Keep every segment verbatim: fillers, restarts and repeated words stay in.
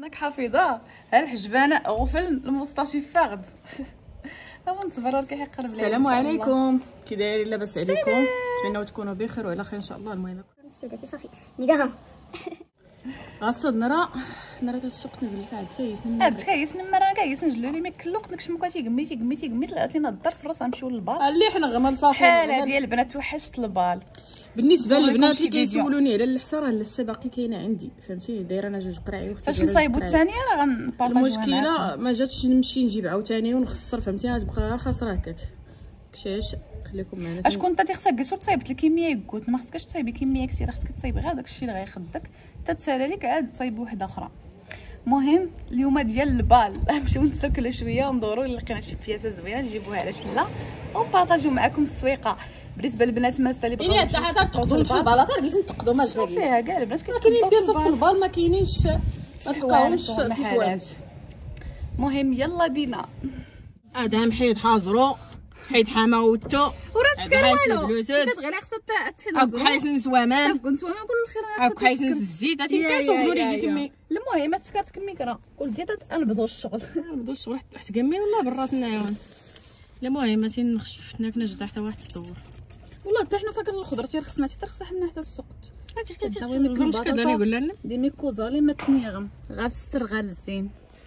انك حفيظه هالحجبانه غفل المسطاشي فاغد. هو نصبر راك يقرب لي. السلام عليكم، كي دايرين؟ لاباس عليكم؟ نتمنوا تكونوا بخير وعلى خير ان شاء الله. المهم السوداتي صافي نيقاها غصد نرى نرى تا السوق نبل فهاد كايس نمر هاد كايس نمر انا كايس نجلو لي مكلوق داك شمكاتي قميتي قميتي قميت طلعت لينا الدار في الراس غنمشيو للبال. اللي حنا غمال صافي شحال ديال البنات وحشت البال. بالنسبه للبنات اللي كيسولوني على الحصه راه لسه باقي كاينه عندي، فهمتي؟ دايره انا جوج قراعي واختي. فاش نصايبوا الثانيه راه غنبارطاجيوها. المشكله ما جاتش نمشي نجيب عاوتاني ونخسر، فهمتي؟ غتبقى غير خاسره هكاك. كشاش خليكم معنا. اش كنت انت خصك كسور تصايبت الكميه قلت ما خصكش تصايبي كميه كثيره، خصك تصايبي غير داكشي اللي غيخدك تتسالى لك عاد تصايبي وحده اخرى. المهم اليوم ديال البال نمشيو نتسكلوا شويه وندوروا اللي لقينا شي بياسه زوينه نجيبوها على شله ونبارطاجيو معكم السويقه. بالنسبه للبنات مازال اللي بغاو حتى حتى تقضوا البلاطه راه نتقضوا مازال فيها كاع البنات كاينين بياسات في البال ما كاينينش ما تلقاوهمش في الحوانت. المهم يلا بينا. ادم حيد حاضروا حيد حماوتو وراه تسكر والو انت غير خصها تحيد هاك حيس نسوامان كنت سوامان كل الخير هاك حيس الزيت هاتي كاسو لي كمي. المهم تسكرت كمي كرا قلت جيت نبدو الشغل نبدو الشغل حتى كمي والله برات النعيون. المهم تي نخشف حنا جوج حتى واحد تطور والله حتى حنا فاكر الخضره تي رخصنا حتى رخصها حنا حتى السوق. داوي مش كداني يقول لنا دي ميكوزا لي ما تنيغم غير السر غير الزين.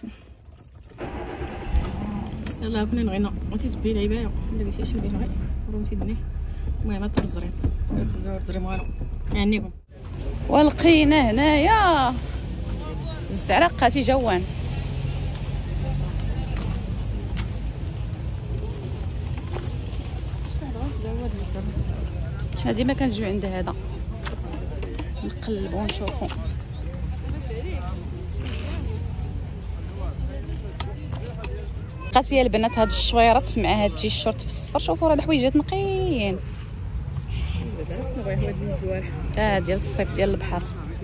يلا كنا نغينا بغيتي تبي العبايه ولا قلتي شنو بيه غير روتي دني. المهم ترزرين ترزري والو يعنيكم. ولقينا هنايا الزعرقه جوان. حنا ديما كنجيو عند هذا نقلبو ونشوفو. لقات لي البنات هاد الشويرات مع هاد التيشيرت في الصفر. شوفوا راه الحويجات نقيين. نبغي هو ديال الزوار اه ديال الصيف ديال البحر.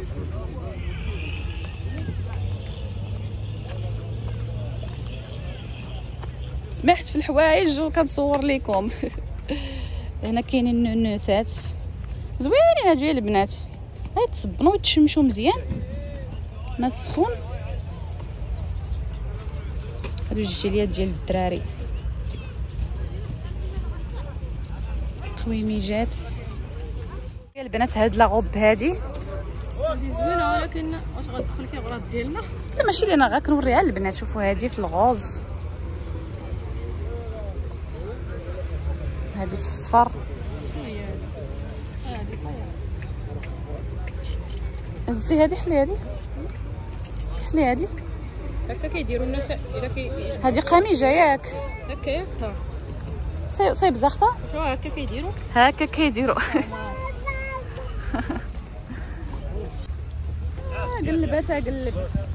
سمحت في الحوايج وكنصور لكم. هنا كاينين النونوتات زوينين هادو ديال البنات، غيتصبنوا ويتشمشوا مزيان ما سخون. هادو الجيليات ديال الدراري خويميجات ديال البنات. هاد لاغوب هادي هادي زوينه ولكن واش غتدخل في غراض ديالنا؟ لا ماشي لينا غير كنوريها للبنات. شوفوا هادي في الغوز، هادي في الصفر، هزتي هادي حلي هادي حلي هادي هكا كيديروا الناس الا كي هادي قميجه ياك هكا ياك صايب صايب زغطه شو هكا كيديروا هكا كيديروا. قلبتها قلب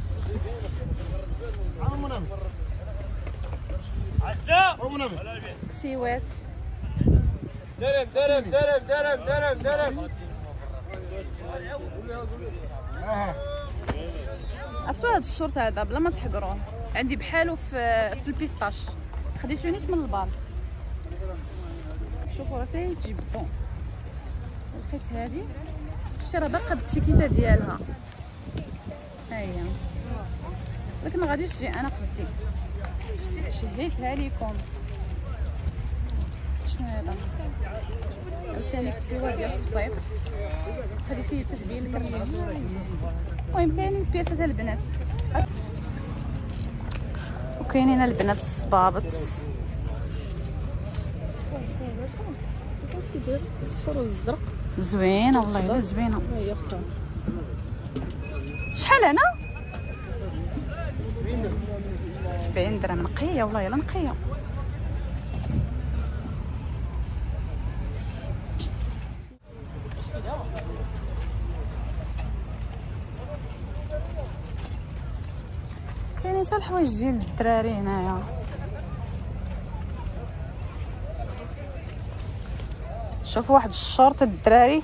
سيوات درب درب درب درب درب درب عرفتوا هاد الشورت هذا بلا ما تحقروه عندي بحالو في في البيستاش خديتو نيت من البار. شوفوا راه تيتجبدوا. لقيت هادي شتي راه باقا بالتيكيته ديالها ها هي، ولكن ما غاديش تجي انا قدي شهيتها ليكم. شنو هذا عاوتاني كسيوه ديال الصيف خديتي تتبين لك الرجل. المهم كاينين البياسه ديال البنات وكاينين البنات الصبابط الصفر والزرق زوينه والله الا زوينه. هي اختها شحال انا سبعين درهم نقيه والله الا نقيه. كاينين حتى الحوايج ديال الدراري هنايا. شوفوا واحد الشورت الدراري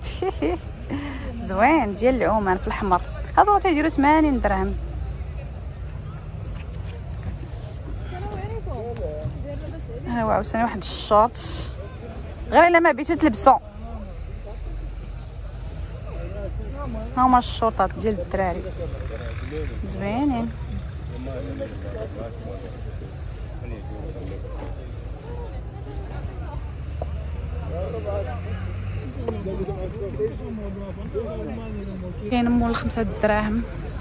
زوين ديال العومان في الحمر. هادو تيديروا ثمانين درهم. ها هو عاوتاني واحد الشورت غير الا ما بغيتو تلبسو. ها هما الشورطات ديال الدراري. زوينين. كاين مول خمسة دراهم.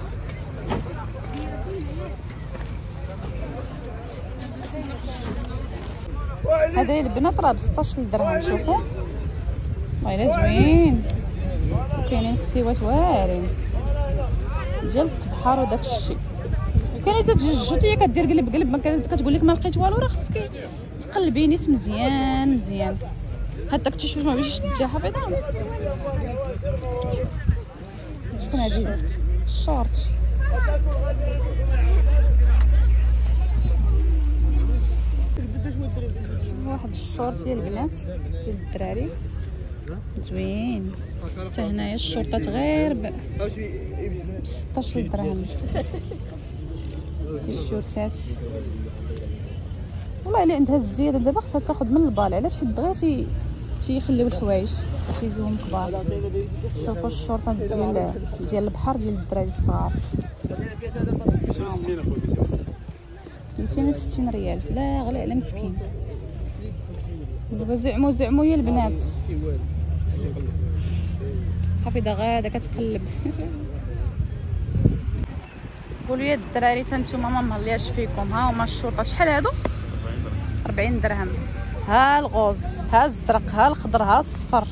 هذا البنات راه ب ستطاش درهم. شوفوا والله زوين. كاينين كسيوات واعرين ديال البحر وداك الشيء. كاينه تتجوج هي كدير قلب قلب ما كتقول لك ما لقيت والو، راه خصك تقلبي نيت مزيان مزيان. هذاك التيشيرت ما بغيتيش تديها حفيظه. شكون هادي الشورت؟ واحد الشورت ديال البنات ديال الدراري زوين. حتى هنايا الشورطات غير ب ستطاش درهم. تيشيرتات والله الا عندها الزياده دابا خصها تاخذ من البال، علاش حيت دغيا تي تيخليو الحوايج تيجيوهم كبار. شوفوا الشورطات ديال ديال البحر ديال الدراري الصغار ميتين وستين ريال. لا غالي على مسكين. دابا زعمو زعمو يا البنات. حفيظه غاده كتقلب. قولوا يا الدراري حتى نتوما ما مهلياش فيكم. ها هما الشورطات شحال هادو؟ أربعين درهم. ها الغوز، ها الزرق، ها الخضر، ها الصفر،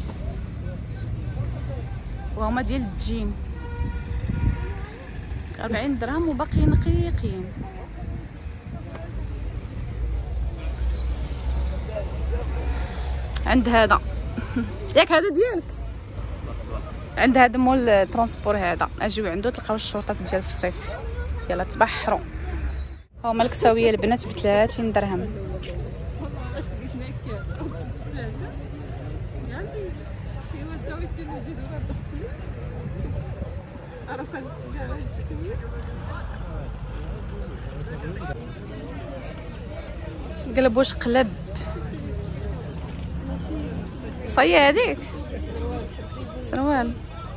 وهما ديال الجين. أربعين درهم وباقيين نقيقين. عند هذا ياك هذا ديالك. عند هذا مول الترونسبور هذا اجيو عنده تلقاو الشرطات ديال الصيف. يلا تبحروا. هما الكساويه البنات ب ثلاثين درهم. قلب واش قلب صي هذيك سروال.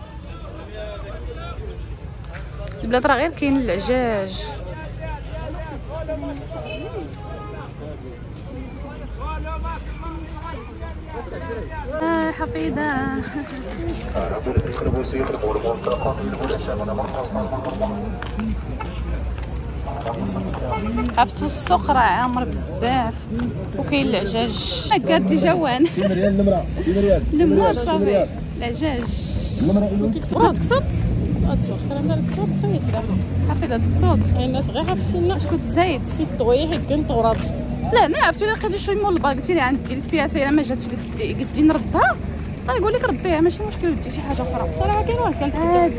البلاد راه غير كاين العجاج. آه حفيظه. عرفتو السوق راه عامر بزاف وكاين العجاج. هكا تجوان ستين ريال النمره. ستين ريال. ستين نمر ريال. صافي العجاج. راه تكسوط هادشوط كلام ديال الكسوط سويت دابا. حفيظه تكسوط الناس غير عرفتينا اش كنت زايد طويح كان طورات. لا انا عرفتو الا لقيتي شي مول البال قلتي لي عندي البياسه الا ما جاتش قدي قدي نردها غايقول لك رديها ماشي مشكل ودي شي حاجه اخرى. الصراحه كاين واحد كانت عادي.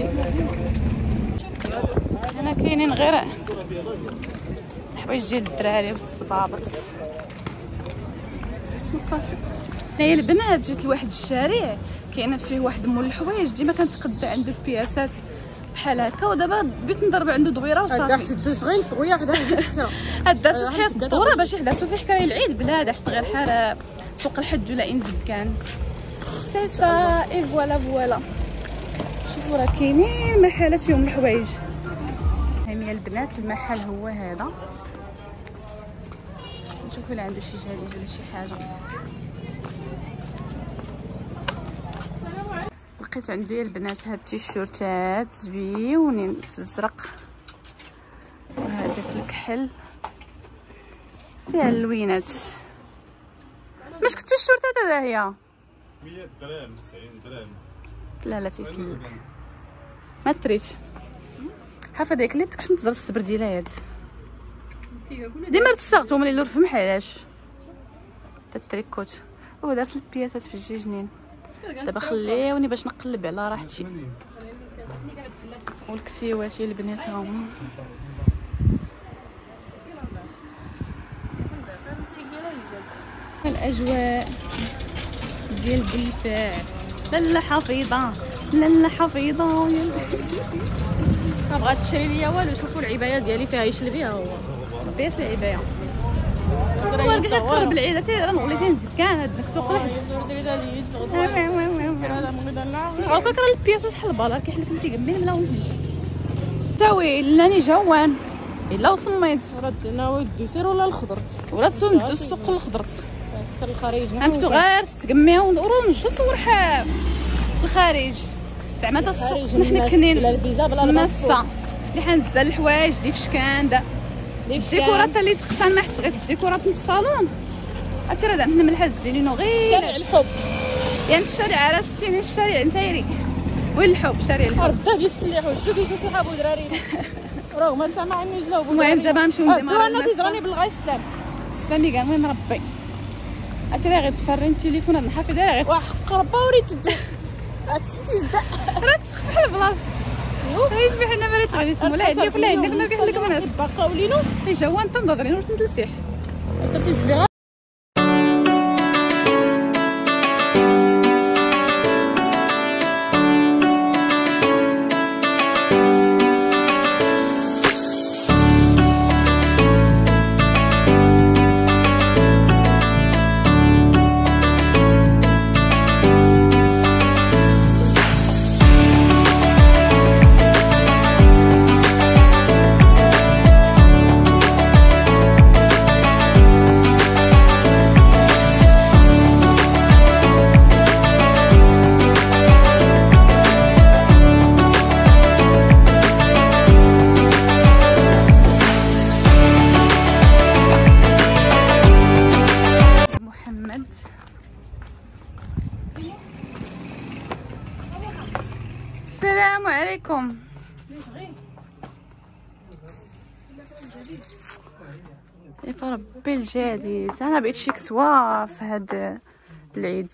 هنا كاينين غير الحوايج ديال الدراري والصبابط صافي. هنايا البنات جيت لواحد الشارع كاين فيه واحد مول الحوايج ديما كنتقدى عنده البياسات بحال هكا. ودابا بغيت نضرب عنده دويره وصافي. دوز غير طويح حدا حدا هدا تحيط الدوره باش يحدث في حكايه العيد بلا حتى غير حراب سوق الحج ولا انزكان. سي سا اي فوالا فوالا. شوفوا راه كاينين محلات فيهم الحوايج. هاني البنات المحل هو هذا. نشوفوا الا عنده شي جهاز ولا شي حاجه. لقيت عنده يا البنات هاد التيشيرتات زويونين في الزرق وهذا في الكحل فيها اللوينات. مش كنت التيشيرتات هذا هي مية درهم تسعين درهم. لا لا تيسلك ما تريت حافظ هيك اللي تكش متزرد الصبر ديالها هاد ديما تستغتو ملي الفم علاش تا التريكوت. او دارت البياسات في الجيجنين. دابا خليوني باش نقلب على راحتي. والكسيوات ديال البنات هاهما. الاجواء ديال بلفاع. لالا حفيظه لالا حفيظه. ما بغات تشري ليا والو. شوفوا العبايه ديالي فيها يشل بها هو بيت العبايه. والله قلت قرب العيد حتى راه وليتي نزكان هاد السوق واحد. هاكا راه البياسات بحال البالار كيحل لك انت كمين ملاون. مرتوي لاني جوان الا وصميت راه ناوي الدوسير ولا الخضرت ولا ندوز السوق الخضرت كان الخارج عرفتو غير تقميو ورونج صور حاب الخارج زعما تا السوق حنا كنين بلا الفيزا بلا الباسبور اللي حنزل الحوايج دي فشكان دا الديكورات اللي سقفان ما حتغيت الديكورات من الصالون عرفتي راه زعما حنا ملحه الزينينو غير شارع الحب يعني الشارع راه ستيني الشارع نتايري وين الحب شارع الحب ردا كيستليحوا شو كيشوفوا حابو دراري رغم سامعني جلاوبو المهم دابا نمشيو نديرو انا تيزغني بالغاي السلام سلامي كاع المهم ربي عرفتي راه غتفري التليفون هاد الحفيظه راه غير وحق ربا وريت الدو هاتشتي جدا راه تسخف على بلاصتي غير سمح لنا مريت غادي تسمو لا عندي ولا عندك ما كاين لك الناس باقا ولينو حي جوان تنضرين واش نتلسيح صرتي زريغه السلام عليكم. يا ربي الجديد انا بقيت شي كسوه في هاد العيد.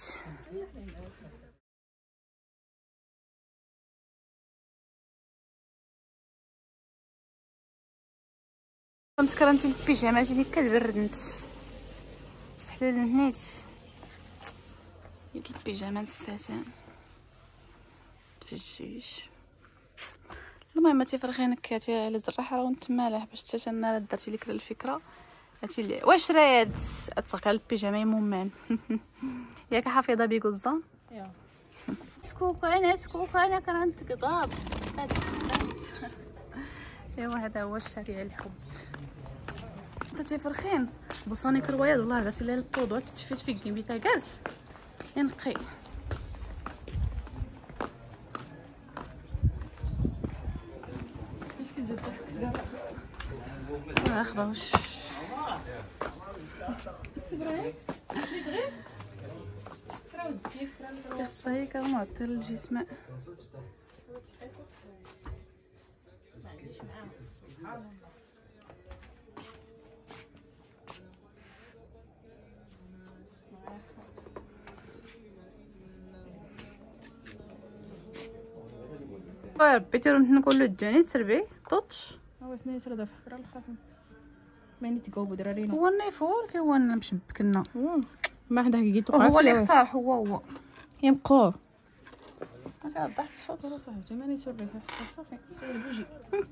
كنت كرهت البيجامات اللي كالبردنت استحلال نيت يد البيجامات الساتان في الجيش. المهم تيفرخين كاتي على الزراحه راه نتمالح باش حتى انا درتي لك الفكره هاتي واش رايد اتسقى البيجامه ممان ياك حافظه بيكوزا يا سكوكو انا سكوكو انا كرهت قضاب ايوا هذا هو الشارع الحب. تيفرخين بوصاني كروياد والله غاسل لها البودو تتفيت في كيمبيتا غاز ينقي اش كتزيد ضحك اخبا واش صبري صغير كراوز كيف كراوز صاي كنعطي الجسم ربي تيرو نقولو الدوني تربي طوطش هو سناي سردا في حفره الخاف ماني تقوبوا درارينا هو النيفور كي هو مشبكنا ما حدا كيجي توقع هو اللي اختار هو هو ينقور انا ضحت صحوت والله صاحبتي ماني سوري صافي سير بوجي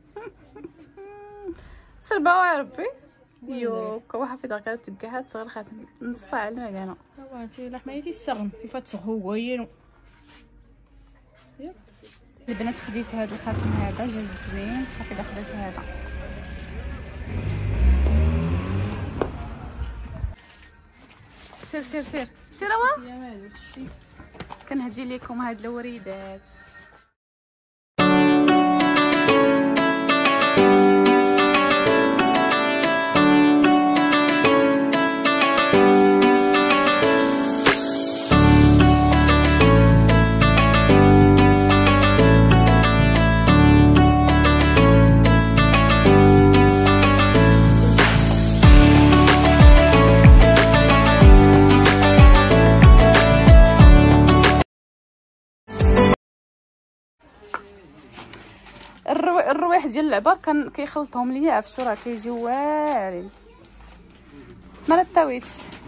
سربا يا ربي يوك واحد في دقيقه تلقاها تصغر خاتم نص ساعه على المكانه هو تي لحمايتي السغن كيف تسغو هينو البنات خديت هذا الخاتم هذا جا زوين حفيظه خديت هذا سير سير سير سير اوا كنهدي لكم هاد الوريدات. الروايح ديال العبار كان كيخلطهم ليا عرفتو راه كيجيو واعرين ما طاويت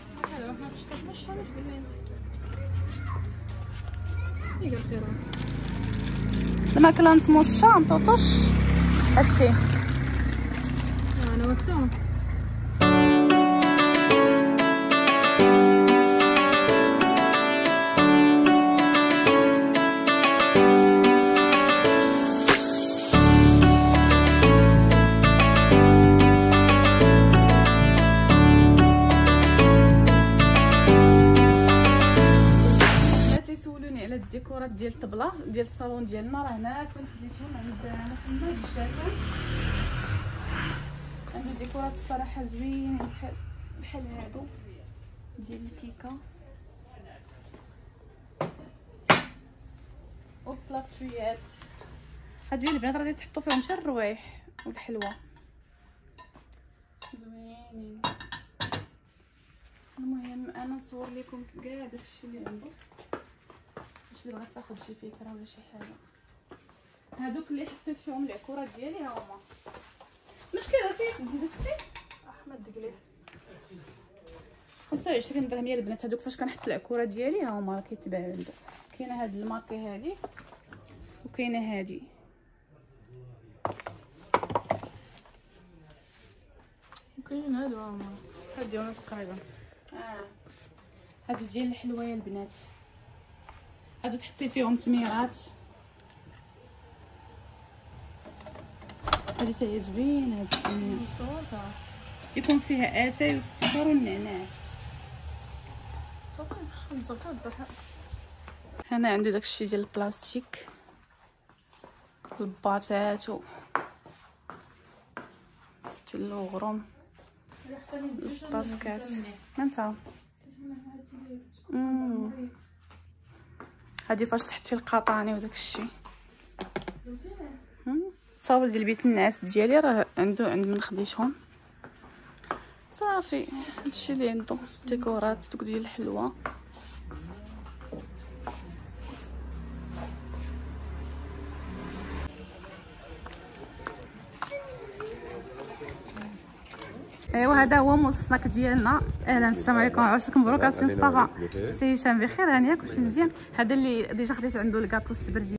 الماكله نتموشا نطوطش هاتي انا وقتها ديال الطبله ديال الصالون ديالنا راه هنا فين خديتهم عند محمد الجاكان. عنده ديكورات الصراحه زوينين بحال بحال هادو ديال الكيكه وبلاطويات. هادو البنات راه تحطوا فيهم حتى الروايح والحلوه زوينين. المهم انا نصور لكم كاع داكشي اللي عنده باش اللي بغات تاخذ شي فكره ولا شي حاجه. هادوك اللي حطيت فيهم العكوره ديالي ها هما. مشكله سيت زيد اختي احمد دقليه خمسة وعشرين درهم يا البنات. هادوك فاش كنحط العكوره ديالي ها هما راه كيتباعوا عنده. كاينه هاد الماركه هادي وكاينه هادي. وكاين هادو هما هاد ديالنا تقريبا. اه هادو ديال الحلوه يا البنات. هادو تحطي فيهم تميرات. هادي حتى هي زوينه هاد التميره صوتها يكون فيها اتاي والسكر والنعناع. صافي خمسة كنصح. هنا عنده داكشي ديال البلاستيك الباطات و ديال الغروم الباسكات. انت امم هادي فاش تحطي القطاني وداكشي. الطاول ديال بيت النعاس ديالي راه عنده عند من خديتهم. صافي هادشي اللي عنده ديكورات دوك ديال الحلوه. ايوا هذا هو مول السناك ديالنا. اهلا السلام عليكم عواشركم مبروك السي مصطفى السي هشام بخير هانيه كلشي مزيان. هذا اللي ديجا خديت عنده الكاطو السبردي.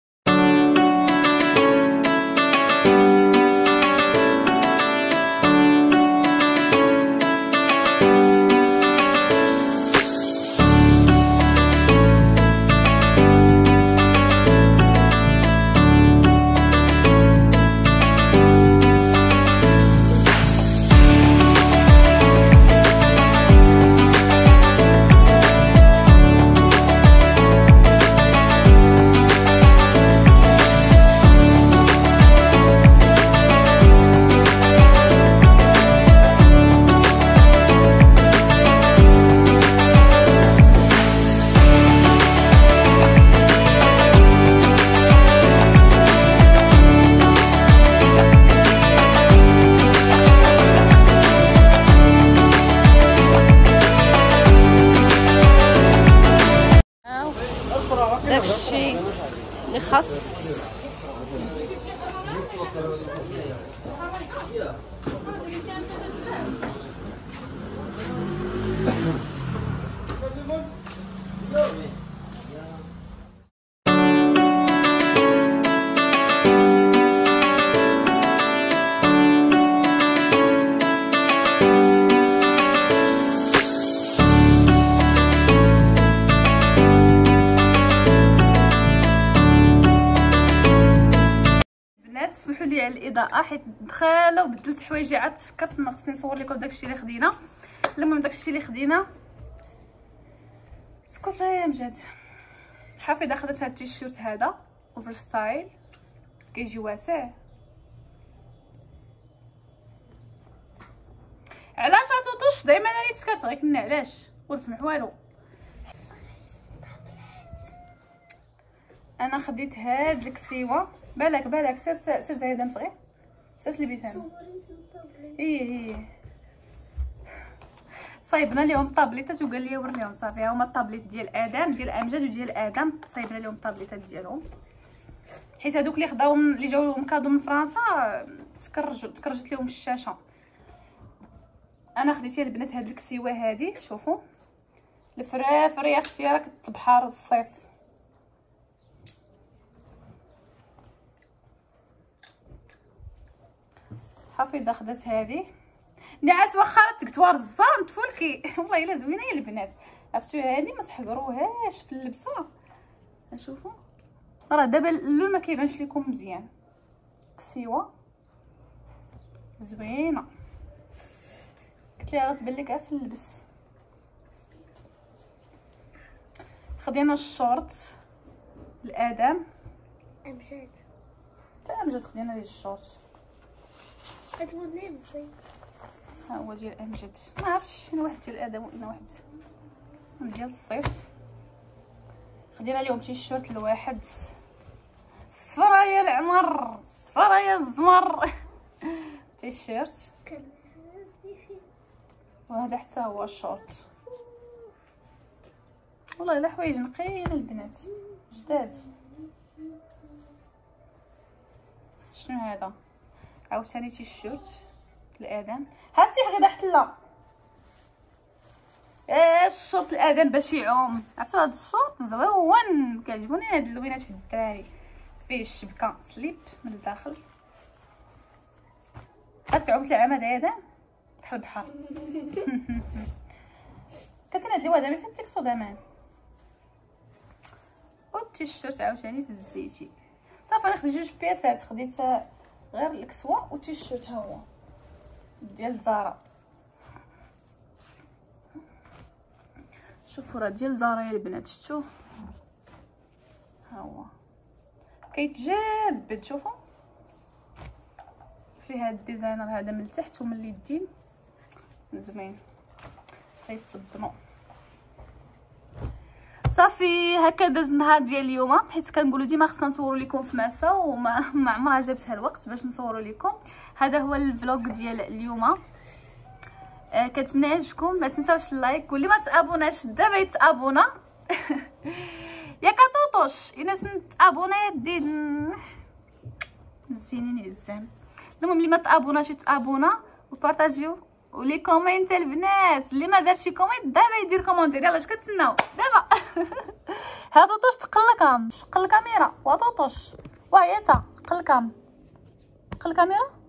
داكشي اللي خاص سمحوا لي على الاضاءه حيت دخاله وبدلت حوايجي عاد تفكرت ما خصني نصور لكم داكشي اللي خدينا. المهم داكشي اللي خدينا سكوت يا مجد. حافظه خدت هاد التيشيرت هذا اوفر ستايل كيجي واسع. علاش عطوطوش دائما راني تسكرت غير كنا علاش ورفمح والو. انا خديت هاد الكسيوه بالك بالك سير سير زايده صغير سير لي بيتها ايه ايه صايبنا ليهم طابليتات وقال لي وريهم صافي ها هما الطابليت ديال ادم ديال امجد وديال ادم. صايبنا ليهم الطابليتات ديالهم حيت هذوك اللي خداوهم اللي جاوهم كادو من فرنسا تكرجوا تكرجت لهم الشاشه. انا خديت يا البنات هاد الكسيوه هادي شوفوا الفرافر يا اختي راك تبحر الصيف. حفيظه خدات هذه نعاس واخا التكتوار الزان تفولكي والله الا زوينه يا البنات. عرفتوا هذه ما تحقروهاش في اللبسه. شوفوا راه دابا اللون ما كيبانش لكم مزيان. كسيوه زوينه قلت لها غتبان لك في اللبس. خدينا الشورت الادم امجد حتى امجد خدينا ديال الشورت. كتولي بزاف. ها هو ديال امجد، ما عرفتش انا واحد ديال الادم وانا واحد ديال الصيف. خدينا اليوم تي شيرت الواحد صفرا يا العمر صفرا يا الزمر تي شيرت، وهذا حتى هو الشورت. والله الا حوايج نقيين البنات جداد. شنو هذا؟ عاوتاني تي شيرت الادم. هاتي غدا حتلا ايه الشورت الادم باش يعوم. عرفتوا هذا الشورت زوين كيعجبوني هاد اللوينات في الدراري، فيه الشبكه سليب من الداخل. غتعوم العام هذا ادم بحال البحر. كتناديو هذا مثل تيكسو زمان. والتيشيرت عاوتاني في الزيتي. صافي انا خديت جوج بياسات، خديت غير الكسوه والتيشيرت ها هو ديال زارا. شوفوا راه ديال زارا يا البنات، شفتوا ها هو كيتجبد. شوفوا فيه هاد الديزاينر هذا من التحت ومن اليدين زوين تيتصدموا. صافي هكا داز النهار ديال اليوم، حيت كنقولوا ديما خصنا نصوروا لكم في مسا وما ما عمرها جابتها الوقت باش نصوروا لكم. هذا هو الفلوق ديال اليوم. آه كنتمنى يعجبكم. ما تنساوش اللايك، واللي ما تابوناش دابا يتابونا. يا كطوطوش الناس نتابونا يدي زينين الزان. المهم اللي ما تابوناش يتابونا وبارطاجيو ولي كومنت البنات. اللي ما دارش كومنت دابا يدير كومونتير. يلاه اش كتسناو دابا؟ ها طوطوش تقلكم شق الكاميرا. وا طوطوش واه يا تا قل الكام قل الكاميرا.